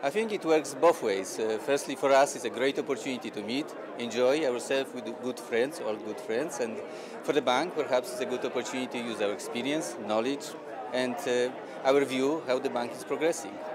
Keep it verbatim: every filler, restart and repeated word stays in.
I think it works both ways. Uh, firstly, for us, it's a great opportunity to meet, enjoy ourselves with good friends, all good friends, and for the bank, perhaps it's a good opportunity to use our experience, knowledge, and uh, our view how the bank is progressing.